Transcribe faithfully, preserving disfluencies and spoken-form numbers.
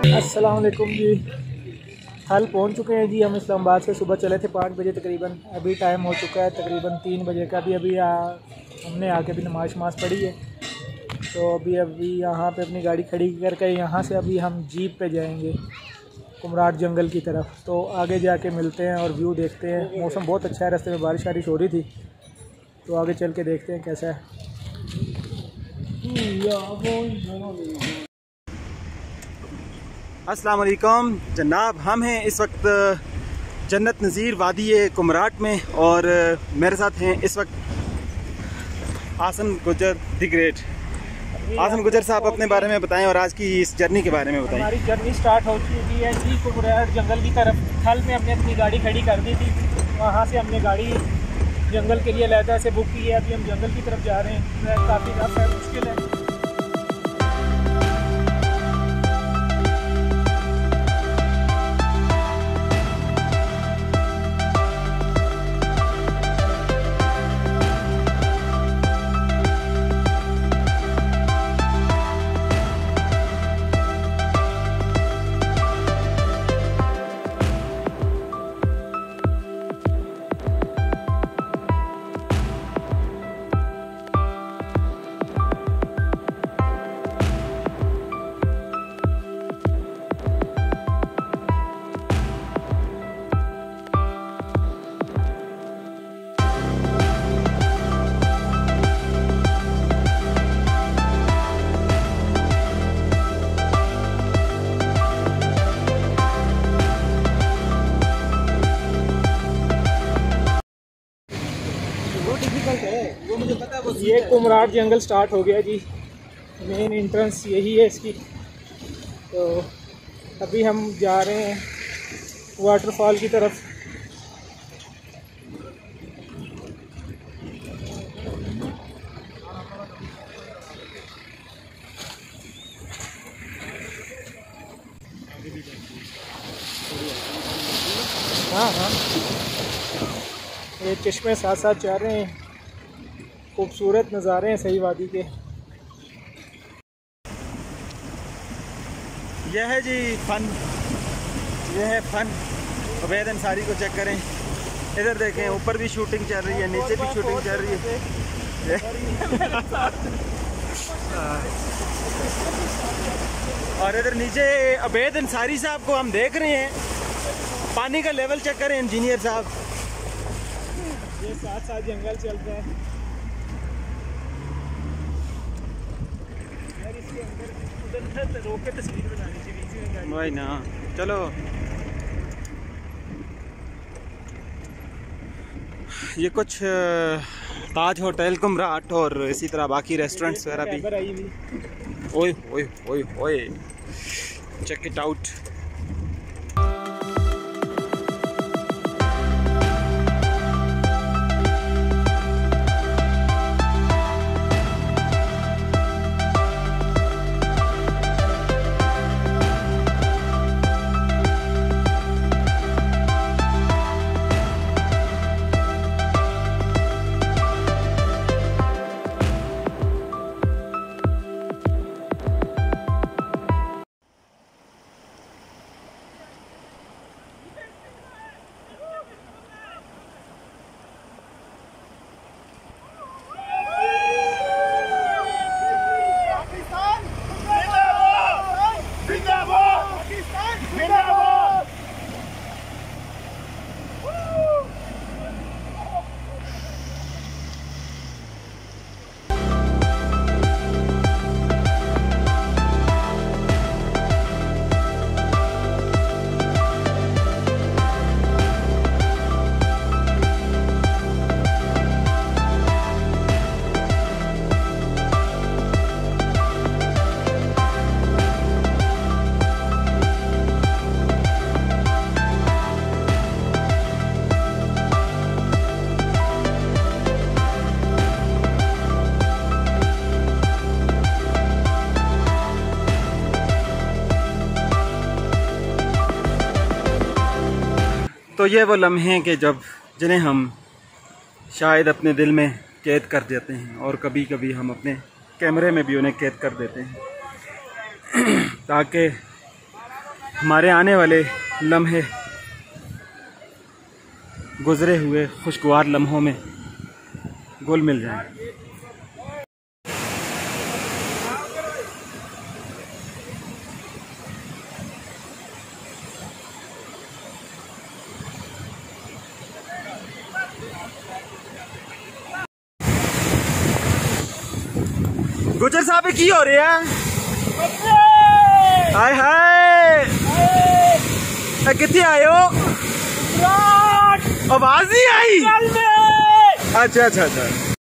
अस्सलाम वालेकुम जी। कल पहुंच चुके हैं जी हम इस्लामाबाद से। सुबह चले थे पाँच बजे तकरीबन, अभी टाइम हो चुका है तकरीबन तीन बजे का। अभी अभी आ, हमने आके भी नमाज शमाज पढ़ी है, तो अभी अभी यहाँ पे अपनी गाड़ी खड़ी करके यहाँ से अभी हम जीप पे जाएंगे कुमराट जंगल की तरफ। तो आगे जाके मिलते हैं और व्यू देखते हैं। मौसम बहुत अच्छा है, रास्ते में बारिश वारिश हो रही थी, तो आगे चल के देखते हैं कैसा है। अस्सलाम वालेकुम जनाब, हम हैं इस वक्त जन्नत नज़ीर वादी कुमराट में और मेरे साथ हैं इस वक्त आसन गुजर द ग्रेट। आसन गुजर साहब अपने बारे में बताएं और आज की इस जर्नी के बारे में बताएं। हमारी जर्नी स्टार्ट हो चुकी है जी कुमराट जंगल की तरफ। कल में हमने अपनी गाड़ी खड़ी कर दी थी, वहाँ से हमने गाड़ी जंगल के लिए लहदा से बुक की है। अभी हम जंगल की तरफ जा रहे हैं। काफ़ी रफ है, मुश्किल है। ये कुमराट जंगल स्टार्ट हो गया जी। मेन एंट्रेंस यही है इसकी। तो अभी हम जा रहे हैं वाटरफॉल की तरफ। हाँ हाँ, ये चश्मे साथ साथ जा रहे हैं। खूबसूरत नज़ारे हैं सही वादी के। यह है जी फन, यह है फन। उबैद अंसारी को चेक करें, इधर देखें, ऊपर भी शूटिंग चल रही है, नीचे भी शूटिंग चल रही है। और इधर नीचे उबैद अंसारी साहब को हम देख रहे हैं। पानी का लेवल चेक करें इंजीनियर साहब। ये साथ साथ जंगल चल रहा है। रोक के तस्वीर बनानी चाहिए वही ना। चलो, ये कुछ ताज होटल कुमराट और इसी तरह बाकी रेस्टोरेंट्स वगैरह भी। ओए ओए ओए ओए, चेक इट आउट। तो ये वो लम्हे हैं कि जब जिन्हें हम शायद अपने दिल में कैद कर देते हैं और कभी कभी हम अपने कैमरे में भी उन्हें कैद कर देते हैं ताकि हमारे आने वाले लम्हे गुजरे हुए खुशगवार लम्हों में घुल मिल जाएं। गुजर साहब की हो रही है? हाय हाय कितने आए हो? आवाज नहीं आई। अच्छा अच्छा अच्छा